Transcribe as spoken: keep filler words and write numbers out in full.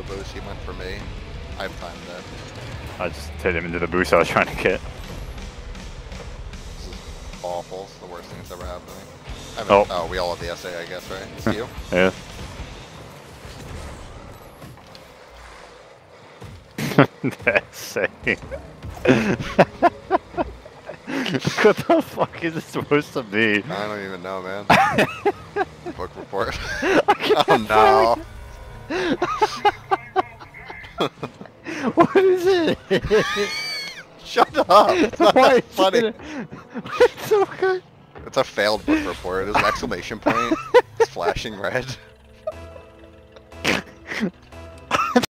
boost, he went for me. I've timed it. I just hit him into the boost I was trying to get. This is awful. It's the worst thing that's ever happened to me. I haven't, Oh. oh, we all have the S A, I guess, right? It's you? Yeah. That's it. What the fuck is it supposed to be? I don't even know, man. Book report. Oh no. What is it? Shut up. It's not Why that is funny. it? It's so good. It's a failed book report. It's an exclamation point. It's flashing red.